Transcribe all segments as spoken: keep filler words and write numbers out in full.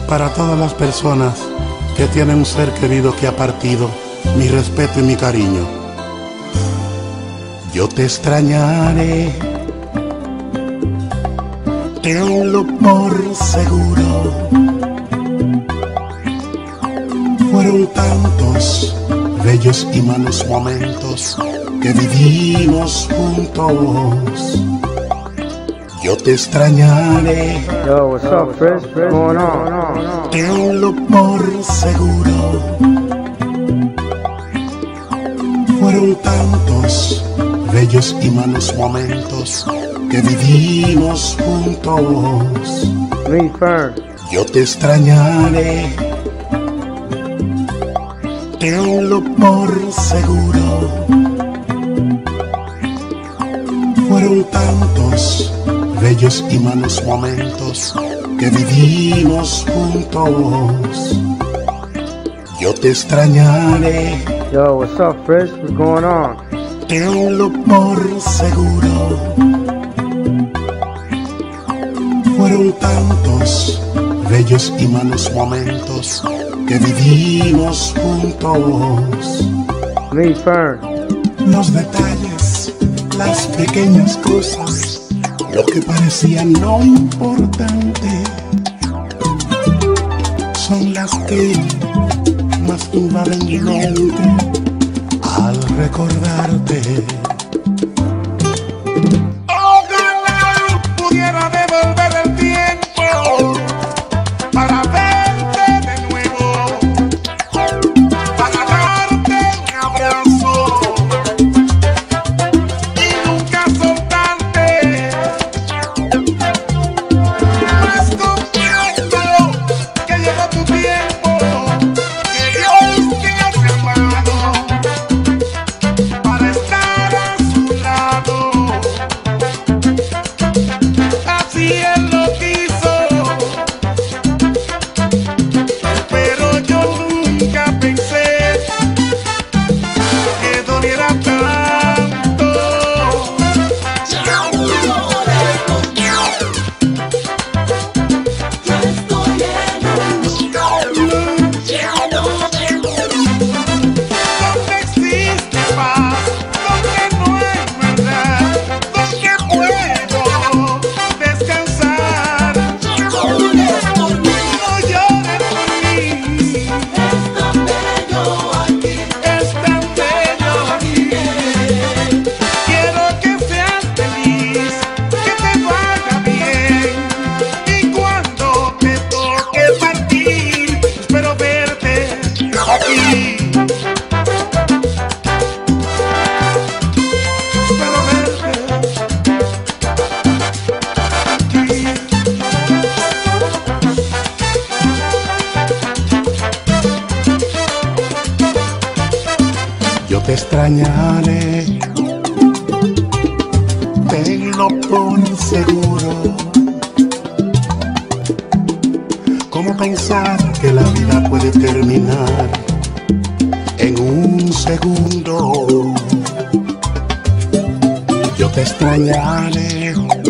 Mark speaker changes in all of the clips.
Speaker 1: Para todas las personas que tienen un ser querido que ha partido, mi respeto y mi cariño. Yo te extrañaré, tenlo por seguro. Fueron tantos bellos y malos momentos que vivimos juntos. Yo te extrañaré.
Speaker 2: Yo, what's up, Chris? What's going on?
Speaker 1: Tenlo por seguro. Fueron tantos bellos y malos momentos que vivimos juntos.
Speaker 2: Me first.
Speaker 1: Yo te extrañaré. Tenlo por seguro. Fueron tantos bellos y malos momentos que vivimos juntos. Yo te extrañaré.
Speaker 2: Yo, what's up, Chris? What's going on?
Speaker 1: Tenlo por seguro. Fueron tantos bellos y malos momentos que vivimos juntos.
Speaker 2: Me first.
Speaker 1: Los detalles, las pequeñas cosas, lo que parecía no importante, son las que más invaden mi mente al recordarte.
Speaker 3: Ojalá pudiera devolver el tiempo para verte de nuevo, para darte un abrazo y nunca soltarte. No es completo que lleva tu tiempo, que Dios te ha llamado para estar a su lado. Así él lo quiso, pero yo nunca pensé que doliera tanto. Ya no llores conmigo, ya estoy enamorado, ya no donde existe paz, donde no hay maldad, donde puedo descansar. No llores por mí, no llores por mí. Es tan bello aquí, es tan bello aquí. Quiero que seas feliz, que te vaya bien. Y cuando te toque partir, espero verte aquí. Espero verte aquí.
Speaker 1: Yo te extrañaré, tenlo por seguro. ¿Cómo pensar que la vida puede terminar en un segundo? Yo te extrañaré,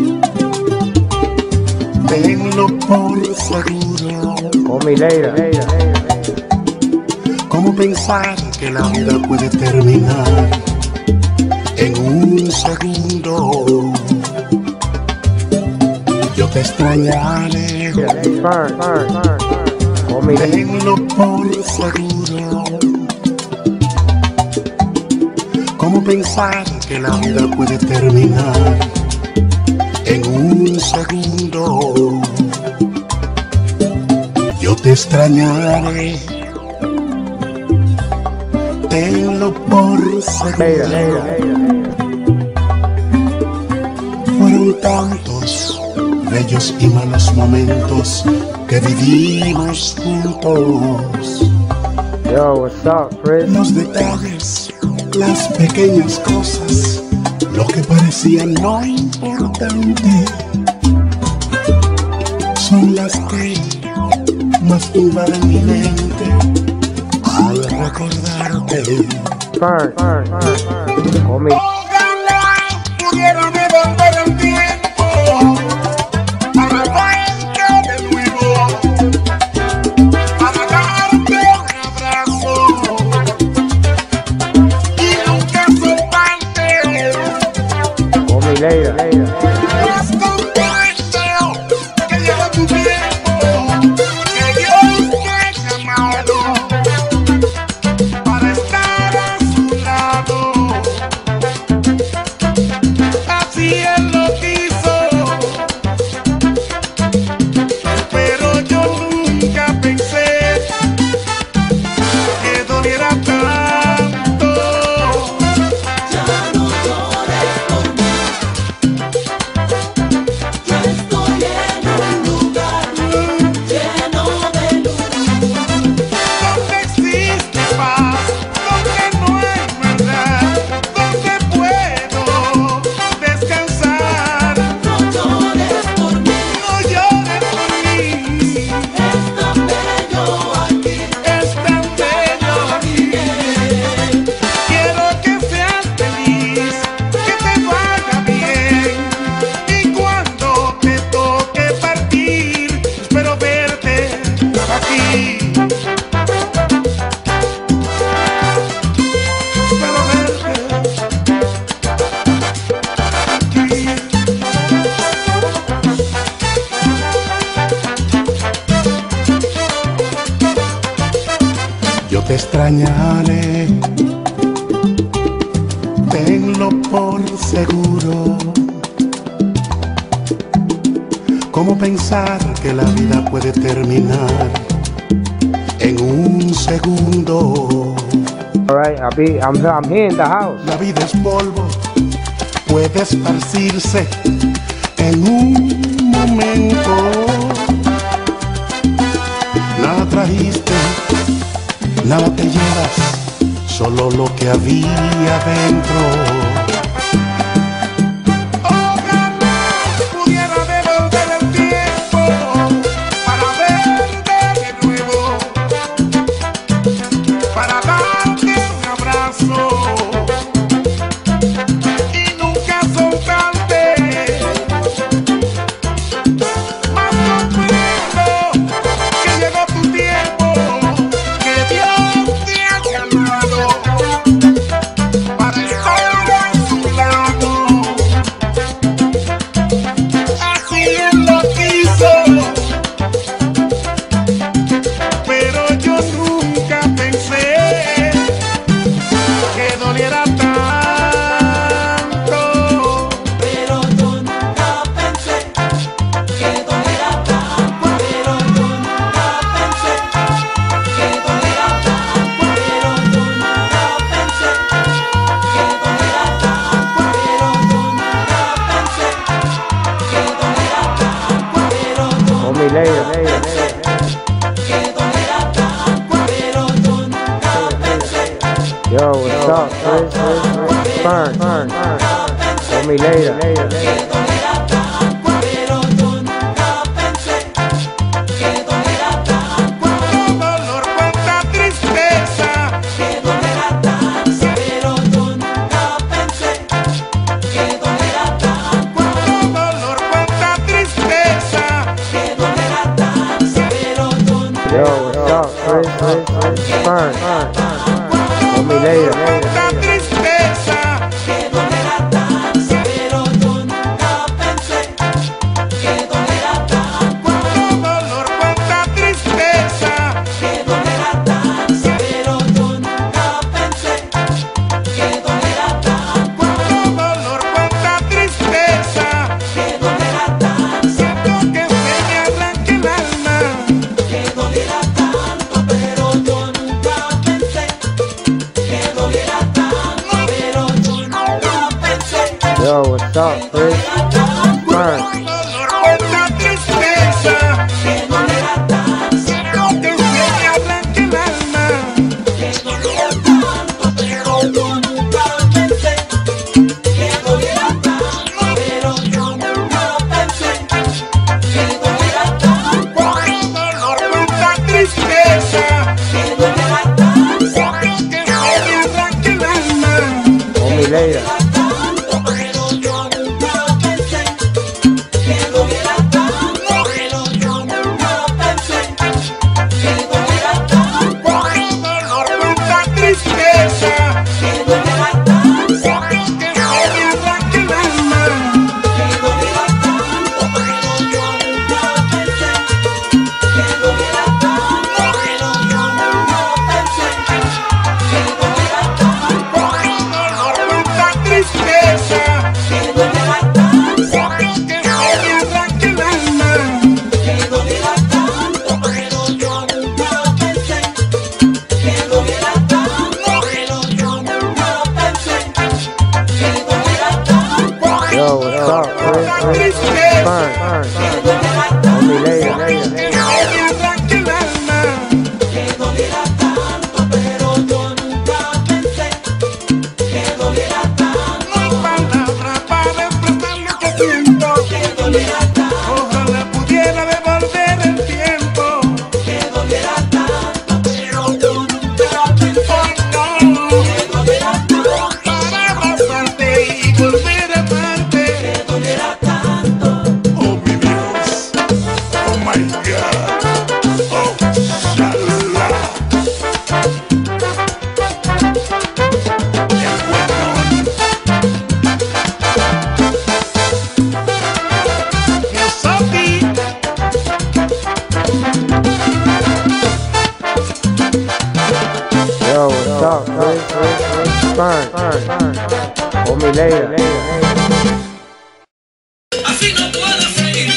Speaker 1: tenlo por seguro.
Speaker 2: Call me later.
Speaker 1: ¿Cómo pensar que la vida puede terminar en un segundo? Yo te extrañaré,
Speaker 2: Yeah, me first. Call me later.
Speaker 1: tenlo por seguro. ¿Cómo pensar que la vida puede terminar en un segundo? Yo te extrañaré, tenlo por
Speaker 2: Later,
Speaker 1: seguro.
Speaker 2: later.
Speaker 1: Fueron tantos bellos y malos momentos que vivimos juntos.
Speaker 2: Yo, what's up, Chris?
Speaker 1: Los detalles, las pequeñas cosas, lo que parecía no importante, son las que más invaden mi mente al recordarte.
Speaker 2: First. Call me.
Speaker 3: Ojalá pudiera devolver el tiempo para verte de nuevo,
Speaker 2: me later.
Speaker 3: Has comprendido que llegó tu tiempo, que Dios te ha llamado para estar a su lado. Así Él lo quiso, pero yo nunca pensé que doliera tanto.
Speaker 1: Yo te extrañaré, tenlo por seguro. ¿Cómo pensar que la vida puede terminar en un segundo?
Speaker 2: Alright, I'll be, I'm, I'm here in the house.
Speaker 1: La vida es polvo, puede esparcirse en un momento. Nada trajiste, nada te llevas, solo lo que había dentro.
Speaker 2: Later, later, yo, what's up, Chris? Fern, Fern, call me later, later, later. Yo, what's up, Chris? Fern, Fern, call me later, later, later. Yo, what's up, Chris? Fern. Call me later. up? Chris, Chris, Fern, Fern, Homie Leira, Leira.
Speaker 3: Que me arranque el alma.
Speaker 4: Que doliera tanto, pero yo nunca pensé que doliera tanto.
Speaker 3: No hay palabras para expresar lo que siento.
Speaker 4: Que doliera tanto,
Speaker 3: Ojalá pudiera devolver el tiempo.
Speaker 4: que doliera tanto, pero yo nunca pensé
Speaker 3: Oh, no.
Speaker 4: que doliera tanto,
Speaker 3: Para abrazarte y volver a amarte.
Speaker 4: que doliera tanto.
Speaker 3: Oh, mi Dios. Oh, my God. Oh, shalala. El huevón. Yo soy.
Speaker 2: Yo, what's up? Chris, Chris, Chris, Fern, Fern, Homie Leira, Leira.
Speaker 4: Así no puedo seguir.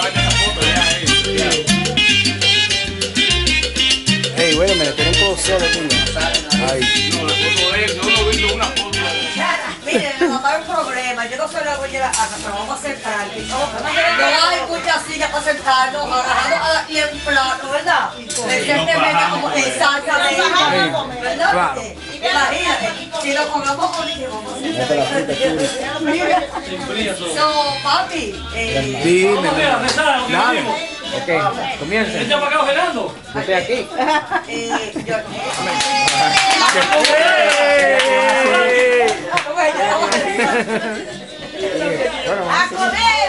Speaker 5: Hey, wait a minute, tenés todo solo, tío. Ay.
Speaker 6: Mire, no hay un problema, yo no soy la dueña de la casa, pero vamos a sentar. Yo hay muchas sillas para sentarnos, ahora y en plato, ¿verdad? Recientemente como exactamente, ¿verdad? Imagínate, si lo comemos con el vamos a sentar. So, papi, eh,
Speaker 5: Dime, dale.
Speaker 2: Ok, comiencen.
Speaker 7: ¿Está para acá, Fernando?
Speaker 2: Yo estoy aquí.
Speaker 6: eh, yo... ¡A comer!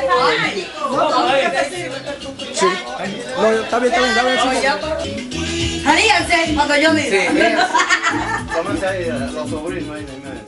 Speaker 5: Sí. No, está bien, está bien, dame así.
Speaker 6: Salíanse cuando yo miro.
Speaker 5: Tómense ahí los sobrinos ahí,